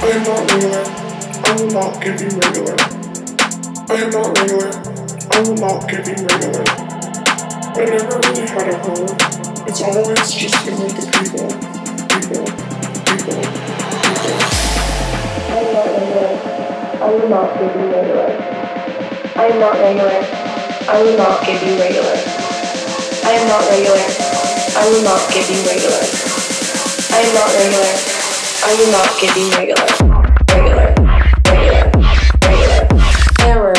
am not regular. I will not give you regular. I am not regular. I will not give you regular. I never really had a home. It's always just been with the people. People. People. People. I am not regular. I will not give you regular. I am not regular. I will not give you regular. I am not regular. I will not give you regular. I am not regular. I will not give you regular. Regular. Regular. Regular. Error.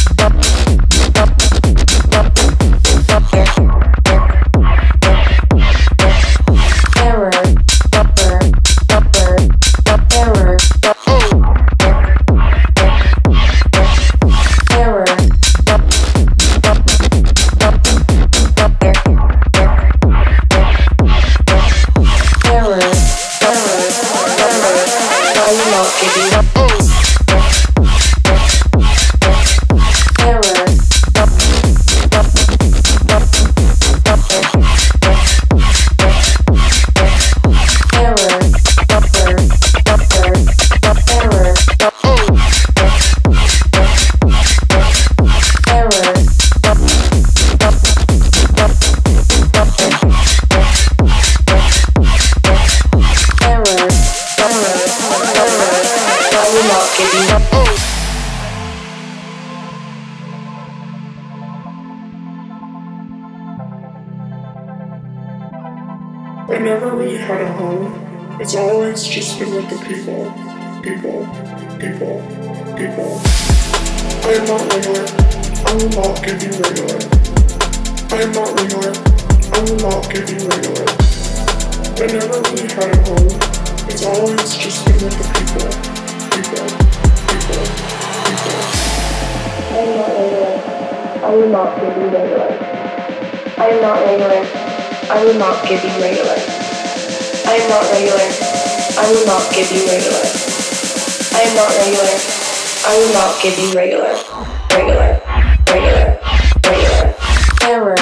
I never really had a home. It's always just been with the people. People. People. People. I am not regular. I will not give you regular. I am not regular. I will not give you regular. I never really had a home. It's always just been with the people. People. People. People. I am not regular. I will not give you regular. I am not regular. I will not give you regular. I am not regular. I will not give you regular. I am not regular. I will not give you regular. Regular. Regular. Regular. Error.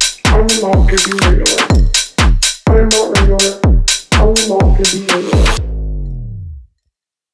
I am not regular. I will not give you regular.